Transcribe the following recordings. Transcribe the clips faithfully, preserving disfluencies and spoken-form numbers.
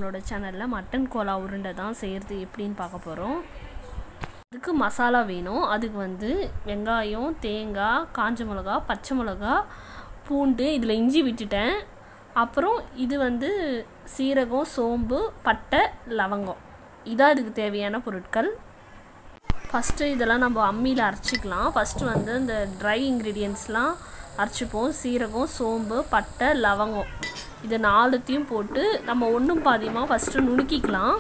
நம்மளோட சேனலில் மட்டன் கோலா உருண்டை தான் செய்கிறது எப்படின்னு பார்க்க போகிறோம். அதுக்கு மசாலா வேணும். அதுக்கு வந்து வெங்காயம், தேங்காய், காஞ்ச மிளகா, பச்சை மிளகா, பூண்டு, இதில் இஞ்சி விட்டுட்டேன். அப்புறம் இது வந்து சீரகம், சோம்பு, பட்டை, லவங்கம். இதான் இதுக்கு தேவையான பொருட்கள். ஃபஸ்ட்டு இதெல்லாம் நம்ம அம்மியில் அரைச்சிக்கலாம். ஃபஸ்ட்டு வந்து இந்த ட்ரை இன்க்ரீடியன்ட்ஸ்லாம் அரைச்சிப்போம். சீரகம், சோம்பு, பட்டை, லவங்கம் இது நாலுத்தையும் போட்டு நம்ம ஒன்றும் பாதியமாக ஃபஸ்ட்டு நுணுக்கிக்கலாம்.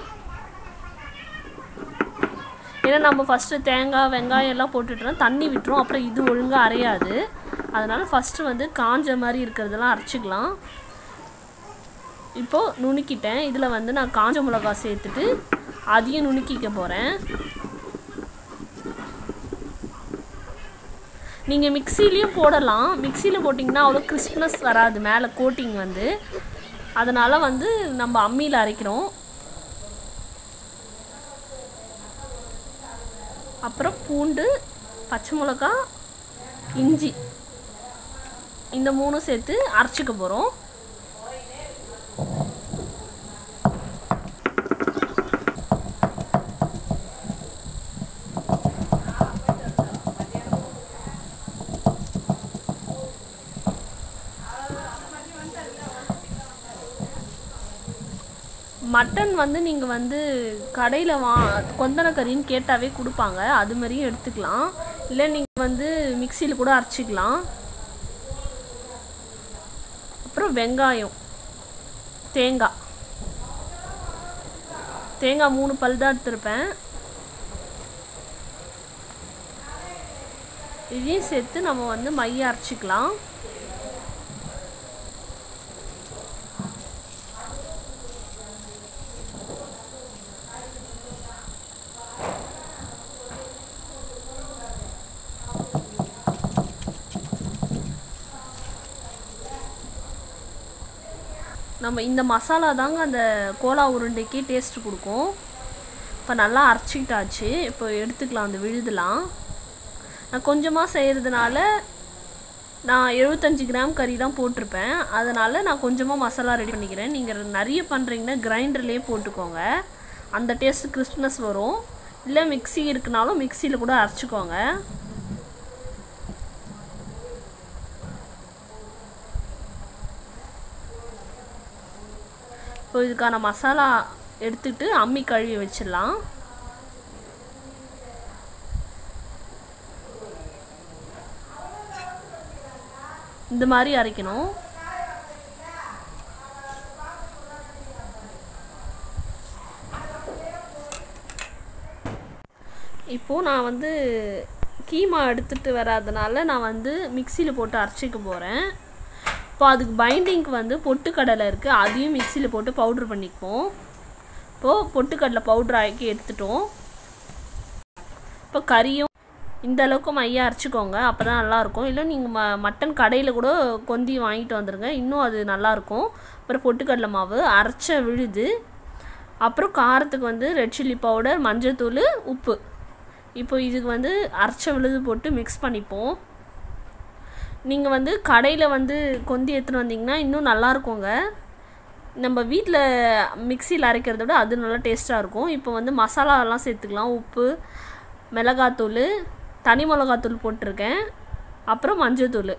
ஏன்னா நம்ம ஃபஸ்ட்டு தேங்காய், வெங்காயம் எல்லாம் போட்டுட்டோம்னா தண்ணி விட்டுரும், அப்புறம் இது ஒழுங்காக அரையாது. அதனால் ஃபஸ்ட்டு வந்து காஞ்ச மாதிரி இருக்கிறதெல்லாம் அரைச்சிக்கலாம். இப்போது நுணுக்கிட்டேன். இதில் வந்து நான் காஞ்ச மிளகா சேர்த்துட்டு அதையும் நுணுக்கிக்க போகிறேன். நீங்கள் மிக்சிலையும் போடலாம். மிக்சியில் போட்டிங்கன்னா அவ்வளோ கிறிஸ்ப்னஸ் வராது மேலே கோட்டிங் வந்து. அதனால் வந்து நம்ம அம்மியில் அரைக்கிறோம். அப்புறம் பூண்டு, பச்சை மிளகா, இஞ்சி இந்த மூணும் சேர்த்து அரைச்சிக்க போகிறோம். மட்டன் வந்து நீங்கள் வந்து கடையில் வா கொந்தன கறின்னு கேட்டாவே கொடுப்பாங்க. அது மாதிரியும் எடுத்துக்கலாம். இல்லை நீங்கள் வந்து மிக்சியில் கூட அரைச்சிக்கலாம். அப்புறம் வெங்காயம், தேங்காய் தேங்காய் மூணு பல் தான் எடுத்துருப்பேன். இதையும் சேர்த்து நம்ம வந்து மைய அரைச்சிக்கலாம். நம்ம இந்த மசாலா தாங்க அந்த கோலா உருண்டைக்கு டேஸ்ட் கொடுக்கும். இப்போ நல்லா அரைச்சிக்கிட்டாச்சு. இப்போ எடுத்துக்கலாம் அந்த விழுதெல்லாம். நான் கொஞ்சமாக செய்கிறதுனால நான் எழுபத்தஞ்சி கிராம் கறி தான் போட்டிருப்பேன். அதனால் நான் கொஞ்சமாக மசாலா ரெடி பண்ணிக்கிறேன். நீங்கள் நிறைய பண்ணுறீங்கன்னா கிரைண்டர்லேயே போட்டுக்கோங்க. அந்த டேஸ்ட் கிறிஸ்ப்னஸ் வரும். இல்லை மிக்சி இருக்குனாலும் மிக்சியில் கூட அரைச்சிக்கோங்க. இப்போ இதுக்கான மசாலா எடுத்துட்டு அம்மி கழுவி வச்சிடலாம். இந்த மாதிரி அரைக்கணும். இப்போது நான் வந்து கீமா எடுத்துகிட்டு வராதனால நான் வந்து மிக்சியில் போட்டு அரைச்சிக்க போகிறேன். இப்போ அதுக்கு பைண்டிங்க்கு வந்து பொட்டுக்கடலை இருக்குது. அதையும் மிக்சியில் போட்டு பவுட்ரு பண்ணிக்குவோம். இப்போது பொட்டுக்கடலை பவுட்ரு ஆக்கி எடுத்துட்டோம். இப்போ கறியும் இந்த அளவுக்கு மையாக அரைச்சிக்கோங்க. அப்போ தான் நல்லாயிருக்கும். இல்லை நீங்கள் ம மட்டன் கடையில் கூட கொந்தி வாங்கிட்டு வந்துடுங்க, இன்னும் அது நல்லாயிருக்கும். அப்புறம் பொட்டுக்கடலை மாவு அரைச்ச விழுது, அப்புறம் காரத்துக்கு வந்து ரெட் சில்லி பவுடர், மஞ்சள்தூள், உப்பு. இப்போ இதுக்கு வந்து அரைச்ச விழுது போட்டு மிக்ஸ் பண்ணிப்போம். நீங்கள் வந்து கடையில் வந்து கொந்தி எடுத்துன்னு வந்தீங்கன்னா இன்னும் நல்லாயிருக்குங்க. நம்ம வீட்டில் மிக்சியில் அரைக்கிறத விட அது நல்லா டேஸ்ட்டாக இருக்கும். இப்போ வந்து மசாலாலாம் சேர்த்துக்கலாம். உப்பு, மிளகாத்தூள், தனி மிளகாத்தூள் போட்டிருக்கேன். அப்புறம் மஞ்சள்தூள்.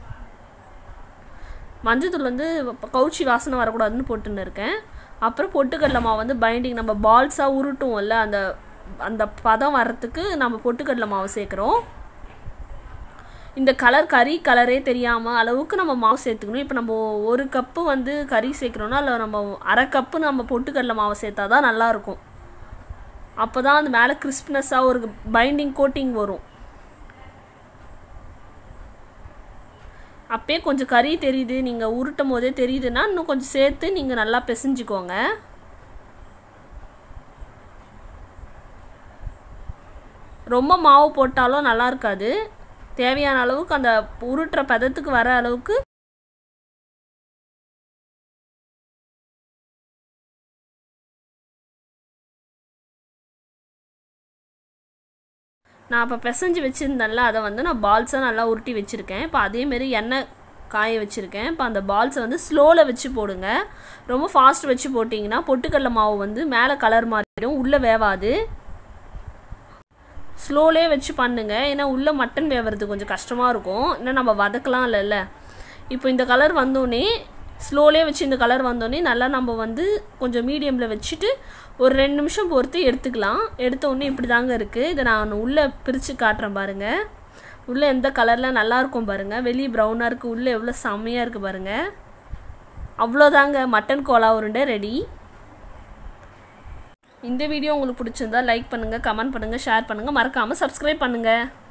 மஞ்சள்தூள் வந்து கவுச்சி வாசனை வரக்கூடாதுன்னு போட்டுன்னு இருக்கேன். அப்புறம் பொட்டுக்கடலை மாவு வந்து பைண்டிங் நம்ம பால்ஸாக உருட்டுவோம்ல, அந்த அந்த பதம் வர்றதுக்கு நம்ம பொட்டுக்கடலை மாவு சேர்க்குறோம். இந்த கலர் கறி கலரே தெரியாமல் அளவுக்கு நம்ம மாவு சேர்த்துக்கணும். இப்போ நம்ம ஒரு கப்பு வந்து கறி சேர்க்குறோன்னா அதில் நம்ம அரை கப்பு நம்ம பொட்டுக்கடலை மாவு சேர்த்தா தான் நல்லாயிருக்கும். அப்போ தான் அது மேலே கிறிஸ்ப்னஸ்ஸாக ஒரு பைண்டிங் கோட்டிங் வரும். அப்பயே கொஞ்சம் கறி தெரியுது, நீங்கள் உருட்டும் போதே தெரியுதுன்னா இன்னும் கொஞ்சம் சேர்த்து நீங்கள் நல்லா பிசைஞ்சிக்கோங்க. ரொம்ப மாவு போட்டாலும் நல்லா இருக்காது. தேவையான அளவுக்கு அந்த உருட்டுற பதத்துக்கு வர அளவுக்கு நான் இப்போ பிசைஞ்சு வச்சுருந்தேன்ல, அதை வந்து நான் பால்ஸாக நல்லா உருட்டி வச்சுருக்கேன். இப்போ அதேமாரி எண்ணெய் காய வச்சுருக்கேன். இப்போ அந்த பால்ஸை வந்து ஸ்லோவில் வச்சு போடுங்க. ரொம்ப ஃபாஸ்ட் வச்சு போட்டிங்கன்னா பொட்டுக்கடலை மாவு வந்து மேலே கலர் மாறிடும், உள்ளே வேவாது. ஸ்லோலே வச்சு பண்ணுங்க, ஏன்னா உள்ளே மட்டன் வேவுறது கொஞ்சம் கஷ்டமாக இருக்கும். இன்னும் நம்ம வதக்கலாம் இல்லைல்ல. இப்போ இந்த கலர் வந்தோடனே ஸ்லோலே வச்சு இந்த கலர் வந்தோடனே நல்லா நம்ம வந்து கொஞ்சம் மீடியமில் வச்சுட்டு ஒரு ரெண்டு நிமிஷம் பொறுத்து எடுத்துக்கலாம். எடுத்தோடனே இப்படி தாங்க இருக்குது. இதை நான் உள்ளே பிரித்து காட்டுறேன் பாருங்கள். உள்ளே எந்த கலரில் நல்லாயிருக்கும் பாருங்கள். வெளியே ப்ரௌனாக இருக்குது, உள்ளே எவ்வளோ செம்மையாக இருக்குது பாருங்கள். அவ்வளோதாங்க, மட்டன் கோலா உருண்டை ரெடி. இந்த வீடியோ உங்களுக்கு பிடிச்சிருந்தா லைக் பண்ணுங்கள், கமெண்ட் பண்ணுங்கள், ஷேர் பண்ணுங்கள், மறக்காமல் சப்ஸ்கிரைப் பண்ணுங்கள்.